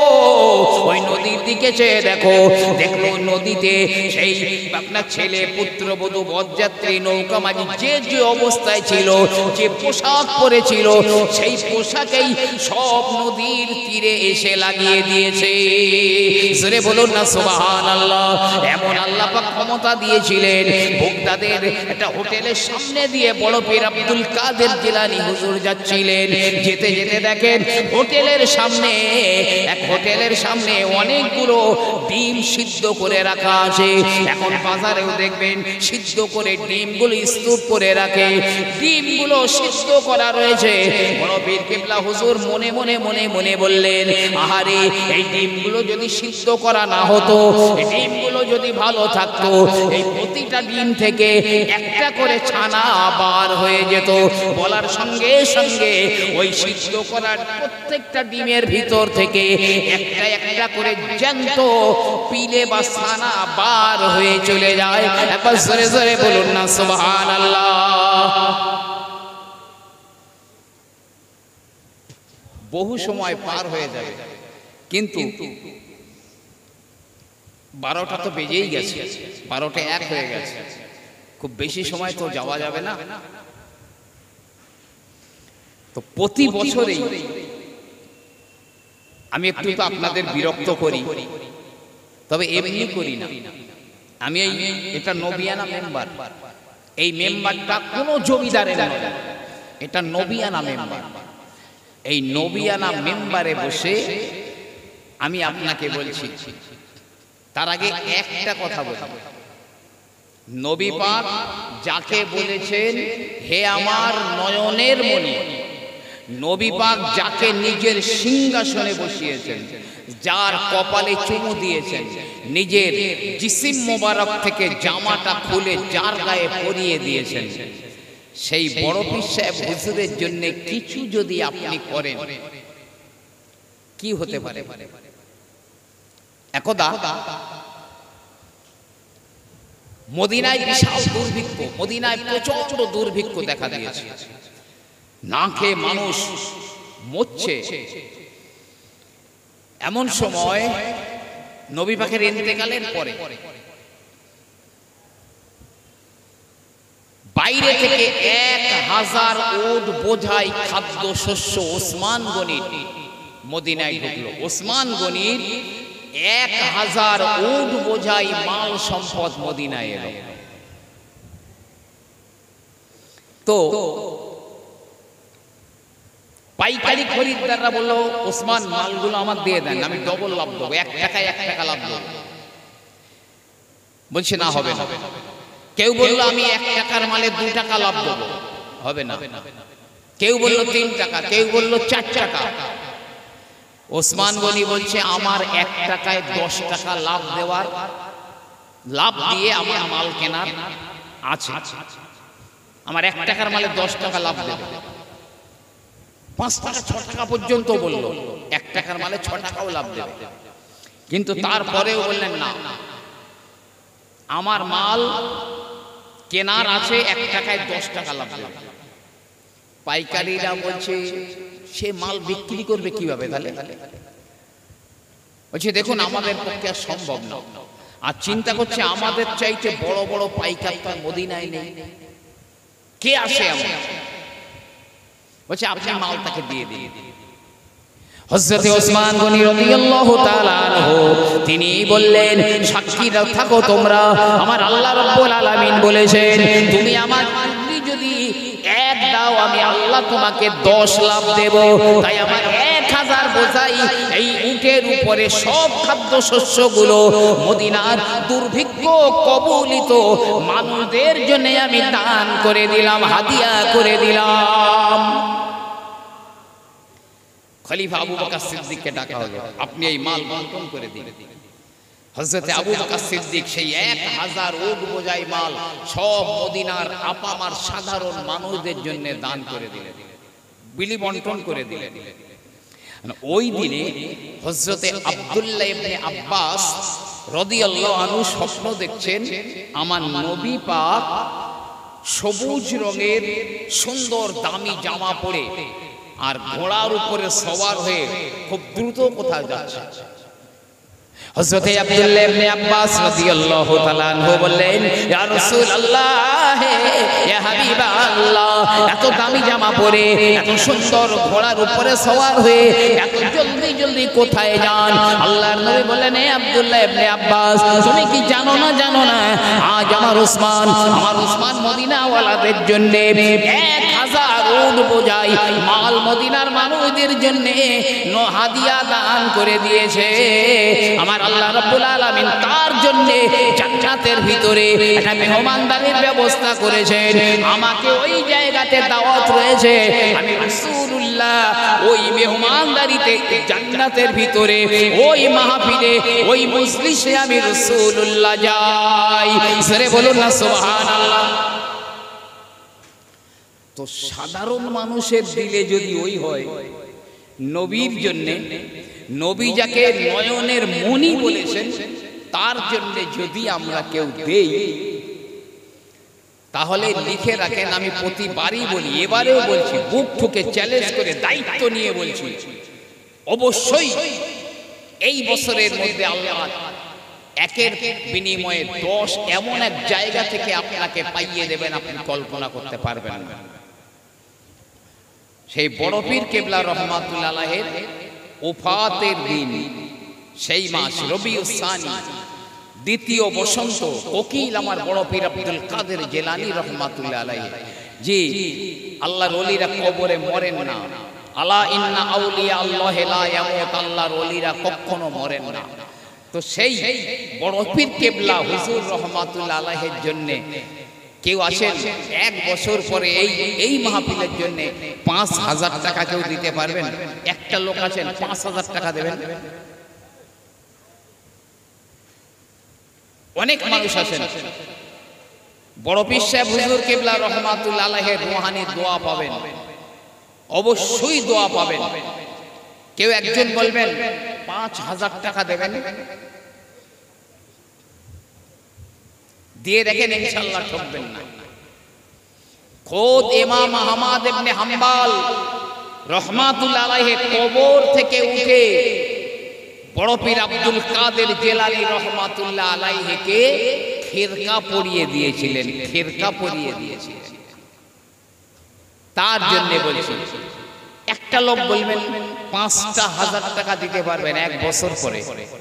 ওই নদীর দিকে চেয়ে দেখো। দেখলো নদীতে সেই আপনার ছেলে, পুত্রবধূ, বরযাত্রী, নৌকা মাঝি যে যে অবস্থায় ছিল, যে পোশাক পরেছিল, সেই পোশাকেই সব নদীর তীরে এসে লাগিয়ে দিয়েছে। জোরে বলুন না সুবহানাল্লাহ। এমন আল্লাহ পাক ক্ষমতা দিয়েছিলেন। বাগদাদের একটা হোটেলের সামনে দিয়ে বড় পীর আব্দুল কাদের জিলানী হুজুর যাচ্ছিলেন, যেতে যেতে দেখেন হোটেলের সামনে, এক হোটেলের সামনে অনেকগুলো ডিম সিদ্ধ করে রাখা আছে। এখন বাজারেও দেখবেন সিদ্ধ করে ডিমগুলো স্তূপ করে রাখে, ডিমগুলো সিদ্ধ করা রয়েছে। বড় পীর কেবলা হুজুর মনে মনে মনে মনে বললেন, আহারে এই ডিমগুলো যদি সিদ্ধ করা না হতো, এই ডিমগুলো যদি ভালো থাকতো, এই প্রতিটা ডিম থেকে একটা করে ছানা বার হয়ে যেত। বলার সঙ্গে সঙ্গে ওই সিদ্ধ করার প্রত্যেকটা ডিমের ভিতর থেকে একটা একটা করে জ্যান্ত পিলে বা ছানা বার হয়ে চলে যায়। একবার জোরে জোরে বলুন না সুবহানাল্লাহ। বহু সময় পার হয়ে যাবে, কিন্তু বারোটা তো বেজেই গেছে, বারোটা এক হয়ে গেছে, খুব বেশি সময় তো যাওয়া যাবে না। তো প্রতি বছরেই আমি একটু তো আপনাদের বিরক্ত করি, তবে এমনি করি না। আমি এই এটা নবিয়ানা মেম্বার, এই মেম্বারটা কোনো জমিদারের নয়, এটা নবিয়ানা মেম্বার। এই নবিয়ানা মেম্বারে বসে আমি আপনাকে বলছি, তার আগে একটা কথা বলবো। নবী পাক যাকে বলেছেন হে আমার নয়নের মণি, নবী পাক যাকে নিজের সিংহাসনে বসিয়েছেন, যার কপালে চুমু দিয়েছেন, নিজের জিসিম মোবারক থেকে জামাটা খুলে যার গায়ে পরিয়ে দিয়েছেন, সেই বড় পীর সাহেব হুজুরের জন্য কিছু যদি আপনি করেন, কি হতে পারে? একদা মদিনায় বিশাল দুর্ভিক্ষ, মদিনায় প্রচন্ড দুর্ভিক্ষ দেখা দিয়েছে, না খেয়ে মানুষ মরছে। এমন সময় নবী পাকের ইন্তেকালের পরে বাইরে থেকে এক হাজার উট বোঝাই খাদ্য শস্য ওসমান গনির মদিনায় ঢুকলো। ওসমান গনির এক হাজার উট বোঝাই মাল সম্পদ মদিনায় এলো। তো পাইকারি খরিদ্দাররা বললো, ওসমান মালগুলো আমার দিয়ে দেন, আমি ডবল লাভ দেবো, এক টাকায় এক টাকা লাভ দেবো। বলছে না, হবে না। কেউ বললো আমি এক টাকার মালে দু টাকা লাভ দেবো, হবে না। কেউ বললো তিন টাকা, কেউ বললো চার টাকা। ওসমান গনি বলছে আমার এক টাকায় দশ টাকা লাভ দেওয়ার, লাভ দিয়ে আমার মাল কেনার আছে, আমার এক টাকার মালে দশ টাকা লাভ দেবে। পাঁচ টাকা ছ টাকা পর্যন্ত বললো, এক টাকার মালে ছ টাকাও লাভ দেবে। কিন্তু তারপরেও বললেন না, আমার মাল কেনার আছে, এক টাকায় দশ টাকা লাভ দেবে। পাইকারিরা বলছে সে মাল বিক্রি করবে কিভাবে? তাহলে বলছে দেখুন আমাদের পক্ষে আর সম্ভব না। আর চিন্তা করছে আমাদের চাইতে বড় বড় পাইকার তো মদিনায় নেই, কে আসে এমন? বলছে আপনি মাল তাকে দিয়ে দিন। হযরত ওসমান গনি রাদিয়াল্লাহু তাআলা আনহু তিনি বললেন, সাক্ষী থাকো তোমরা, আমার আল্লাহ রাব্বুল আলামিন বলেছেন তুমি আমার যদি এক দাও আমি আল্লাহ তোমাকে দশ লাভ দেব। তাই আমার এক হাজার বোঝাই এই উটের উপরে সব খাদ্য শস্যগুলো মদিনার দুর্ভিক্ষ কবলিত মানুষদের জন্য আমি দান করে দিলাম, হাদিয়া করে দিলাম। খলিফা আবু বকর সিদ্দিককে ডাকা হলো, আপনি এই মাল বন্টন করে দিন। হযরত আবু বকর সিদ্দিক সেই এক হাজার উট বোঝাই মাল সব মদিনার আপামার সাধারণ মানুষদের জন্য দান করে দিলেন, বিলি বন্টন করে দিলেন। ওই দিনে হযরত আব্দুল্লাহ ইবনে আব্বাস রাদিয়াল্লাহু আনহু স্বপ্ন দেখছেন, আমার নবী পাক সবুজ রঙের সুন্দর দামি জামা পরে আর ঘোড়ার উপরে সওয়ার হয়ে খুব দ্রুত কোথায় যাচ্ছে। হযরত আব্দুল্লাহ ইবনে আব্বাস রাদিয়াল্লাহু তাআলা আনহু বললেন, ইয়া রাসূলুল্লাহ, ইয়া হাবিবাল্লাহ, এত দামি জামা পরে এত সুন্দর ঘোড়ার উপরে সওয়ার হয়ে এত জলদি জলদি কোথায় যান? আল্লাহর নবী বললেন, হে আব্দুল্লাহ ইবনে আব্বাস, তুমি কি জানো না জানো না আজ আমার ওসমান আমার ওসমান মদিনাওয়ালাদের জন্য এক হাজার উট বোঝাই মাল মদিনার মানুষদের জন্য হাদিয়া দান করে দিয়েছে। আমার আল্লাহ রাব্বুল আলামিন তার জন্য জান্নাতের ভিতরে একটা মেহমানদারির ব্যবস্থা করেছেন। আমাকে ওই জায়গাতে দাওয়াত রয়েছে, আমি রাসূলুল্লাহ ওই মেহমানদারিতে জান্নাতের ভিতরে ওই মাহফিলে ওই মজলিসে আমি রাসূলুল্লাহ যাই। সরে বলুন না সুবহানাল্লাহ। তো সাধারণ মানুষের দিলে যদি ওই হয়, নবীর জন্য, নবী যাকে নয়নের মণি বলেছেন তার জন্য যদি আমরা কেউ দেই, তাহলে লিখে রাখেন, আমি প্রতিবারই বলি, এবারেও বলছি, বুক ঠুকে চ্যালেঞ্জ করে দায়িত্ব নিয়ে বলছি, অবশ্যই এই বছরের মধ্যে আল্লাহ একের বিনিময়ে দশ এমন এক জায়গা থেকে আপনাকে পাইয়ে দেবেন আপনি কল্পনা করতে পারবেন না। সেই বড় পীর কেবলা রহমাতুল্লাহ আলাইহির ওফাতের দিন, সেই মাস রবিউস সানি, দ্বিতীয় বসন্ত, কোকিল আমার বড় পীর আব্দুল কাদের জিলানী রহমাতুল্লাহ আলাইহি, জি আল্লাহর ওলিরা কবরে মরেন না, আলা ইন্না আউলিয়া আল্লাহি লা ইয়ামুত, আল্লাহর ওলিরা কখনো মরেন না। তো সেই বড় পীর কেবলা হুজুর রহমাতুল্লাহ আলাইহির জন্য কেউ আসেন এক বছর পরে এই এই মাহফিলের জন্য পাঁচ হাজার টাকা কেউ দিতে পারবেন? একটা লোক আছেন পাঁচ হাজার টাকা দেবেন? অনেক মানুষ আছেন। বড় পীর সাহেব হুজুর কেবলা রহমাতুল্লাহ আলাইহির রুহানি দোয়া পাবেন, অবশ্যই দোয়া পাবেন। কেউ একজন বলবেন পাঁচ হাজার টাকা দেবেন, দিয়ে দেখেন ইনশাআল্লাহ ঠকবেন না। খোদ ইমাম আহমদ ইবনে হাম্বল রহমাতুল্লাহ আলাইহি কবর থেকে উঠে বড় পীর আব্দুল কাদের জিলানী রহমাতুল্লাহ আলাইহিকে খেরকা পরিয়ে দিয়েছিলেন, খেরকা পরিয়ে দিয়েছিলেন। তার জন্য বলছি, একটা লোক বলবেন পাঁচটা হাজার টাকা দিতে পারবেন এক বছর পরে,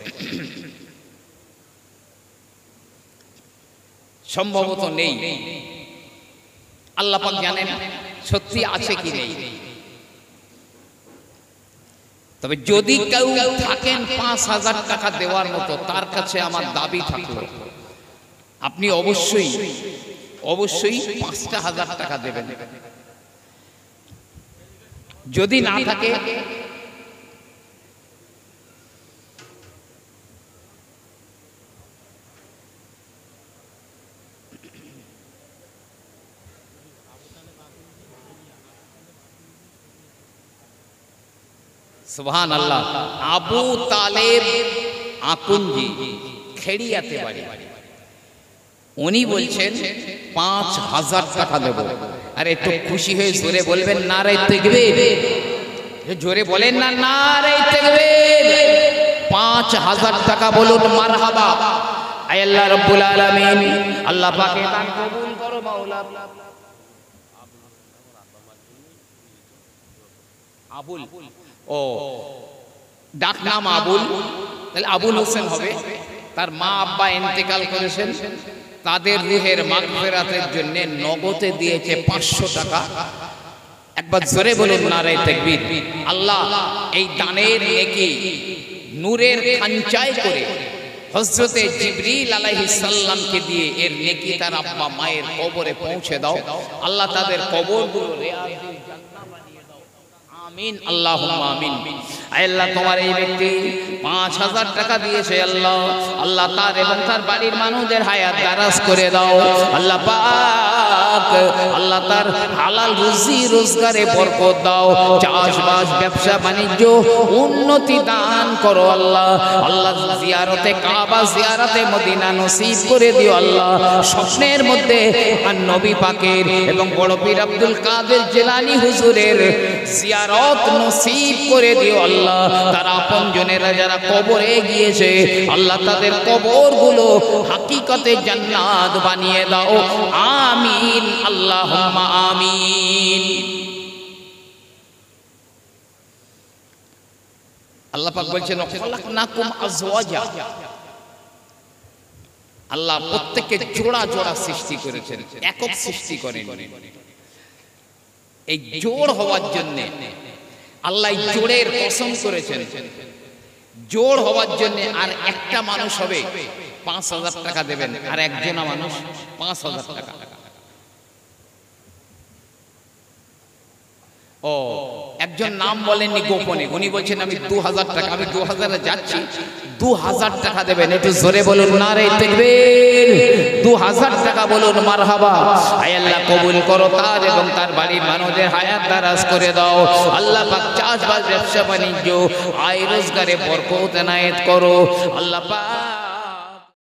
সম্ভবত নেই। আল্লাহ পাক জানেন সত্যি আছে কি নেই। তবে যদি কেউ থাকেন পাঁচ হাজার টাকা দেওয়ার মতো, তার কাছে আমার দাবি থাকলো আপনি অবশ্যই অবশ্যই পাঁচটা হাজার টাকা দেবেন। যদি না থাকে সুবহান আল্লাহ। আবু তালেব আকুঞ্জি খেড়িয়াতে বাড়ি, উনি বলছেন পাঁচ হাজার টাকা দেব। আরে একটু খুশি হয়ে জোরে বলবেন নারে তাকবীর, জোরে বলেন না নারে তাকবীর। পাঁচ হাজার টাকা বলুন মারহাবা। আয় আল্লাহ রাব্বুল আলামিন, আল্লাহ পাকে দান কবুল করো মাওলা। আবুল, ও ডাক নাম আবুল, তাহলে আবুল হোসেন হবে। তার মা আব্বা ইন্তেকাল করেছেন, তাদের রুহের মাগফিরাতের জন্য নগদে দিয়েছে পাঁচশো টাকা। একবার জোরে বলুন নারে তাকবীর। আল্লাহ এই দানের নেকি নূরের খানচায় করে হযরতে জিবরিল আলাইহিস সালামকে দিয়ে এর নেকি তার আব্বা মায়ের কবরে পৌঁছে দাও। আল্লাহ তাদের কবরগুলো রিয়াজুল জান্নাহ বানিয়ে দাও। আমিন আল্লাহুম্মা আমিন। আল্লাহ তোমার এই ব্যক্তি পাঁচ হাজার টাকা দিয়েছে, আল্লাহ আল্লাহ তার এবং তার বাড়ির মানুষদের হায়াত দারাজ করে দাও। আল্লাহ পাক আল্লাহ তার হালাল রুজি রোজগারে বরকত দাও, চাষবাস ব্যবসা বাণিজ্য উন্নতি দান করো। আল্লাহ আল্লাহ জিয়ারতে কাবা জিয়ারতে মদিনা নসিব করে দিও। আল্লাহ স্বপ্নের মধ্যে আর নবী পাকের এবং বড় পীর আব্দুল কাদের জিলানী হুজুরের জিয়ারত নসিব করে দিও। আল্লাহ তার আপনজনেরা যারা কবরে গিয়েছে, আল্লাহ তাদের কবরগুলো হাকিকতে জান্নাত বানিয়ে দাও। আমিন আল্লাহুম্মা আমিন। আল্লাহ পাক বলছেন খালাকনাকুম আজওয়াজা, আল্লাহ প্রত্যেককে জোড়া জোড়া সৃষ্টি করেছেন, একক সৃষ্টি করেন। এই জোড় হওয়ার জন্য আল্লাহ জোড়ের কসম করেছেন। জোড় হওয়ার জন্য আর একটা মানুষ হবে পাঁচ হাজার টাকা দেবেন, আর একজনা মানুষ পাঁচ হাজার টাকা। ও একজন নাম বলেননি গোপনে, উনি বলছেন আমি দু হাজার টাকা, আমি দু হাজারে যাচ্ছি, দু হাজার টাকা দেবেন। একটু জোরে বলুন নারে তাকবীর। দু হাজার টাকা বলুন মারহাবা। আয় আল্লাহ কবুল করো তার এবং তার বাড়ির মানুষদের হায়াত দারাজ করে দাও। আল্লাহ পাক চাষবাস ব্যবসা বাণিজ্য আয় রোজগারে বরকত এনায়েত করো। আল্লাহ পাক